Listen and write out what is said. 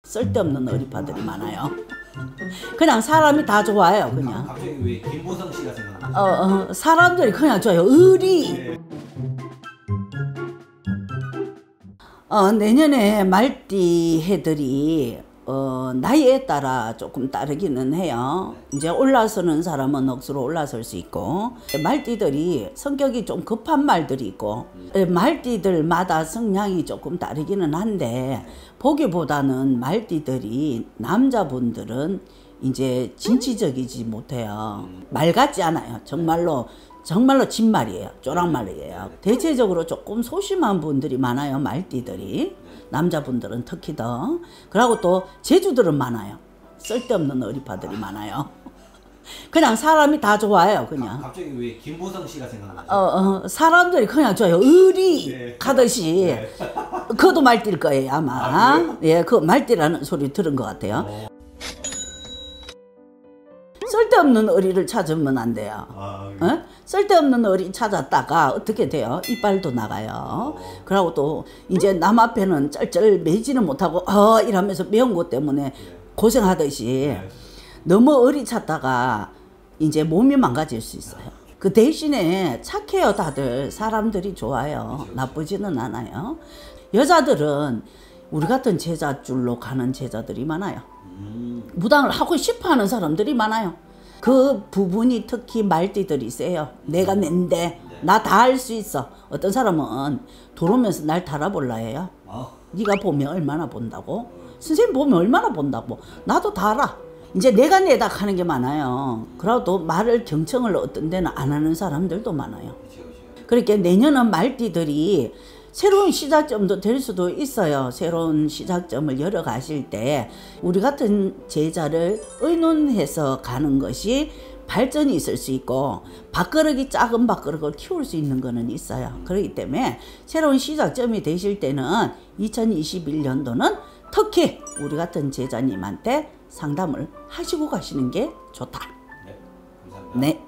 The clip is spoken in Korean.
쓸데없는 의리파들이 많아요. 그냥 사람이 다 좋아요. 그냥. 갑자기 왜 김보성 씨가 생각나요? 사람들이 그냥 좋아요. 의리. 내년에 말띠 해들이 나이에 따라 조금 다르기는 해요. 이제 올라서는 사람은 억수로 올라설 수 있고, 말띠들이 성격이 좀 급한 말들이 있고, 말띠들마다 성향이 조금 다르기는 한데, 보기보다는 말띠들이 남자분들은 이제 진취적이지 못해요. 말 같지 않아요. 정말로 진말이에요. 쪼랑말이에요. 대체적으로 조금 소심한 분들이 많아요. 말띠들이. 남자분들은 특히 더. 그리고 또 재주들은 많아요. 쓸데없는 의리파들이 많아요. 그냥 사람이 다 좋아요. 그냥. 갑자기 왜 김보성 씨가 생각나요? 사람들이 그냥 좋아요. 의리 가듯이. 그것도 말띠일 거예요 아마. 예, 그 말띠라는 소리 들은 것 같아요. 쓸데없는 의리를 찾으면 안 돼요. 쓸데없는 의리 찾았다가 어떻게 돼요? 이빨도 나가요. 그러고 또 이제 남 앞에는 쩔쩔 매지는 못하고 이러면서 매운 것 때문에 고생하듯이 너무 의리 찾다가 이제 몸이 망가질 수 있어요. 그 대신에 착해요. 다들 사람들이 좋아요. 나쁘지는 않아요. 여자들은 우리 같은 제자줄로 가는 제자들이 많아요. 무당을 하고 싶어 하는 사람들이 많아요. 그 부분이 특히 말띠들이 세요. 내가 낸데 나 다 할 수 있어. 어떤 사람은 들어오면서 날 달아볼라 해요. 네가 보면 얼마나 본다고? 선생님 보면 얼마나 본다고? 나도 다 알아. 이제 내가 내다 하는 게 많아요. 그래도 말을 경청을 어떤 데는 안 하는 사람들도 많아요. 그러니까 내년은 말띠들이 새로운 시작점도 될 수도 있어요. 새로운 시작점을 열어가실 때 우리 같은 제자를 의논해서 가는 것이 발전이 있을 수 있고, 밥그릇이 작은 밥그릇을 키울 수 있는 거는 있어요. 그렇기 때문에 새로운 시작점이 되실 때는 2021년도는 특히 우리 같은 제자님한테 상담을 하시고 가시는 게 좋다. 네, 감사합니다. 네.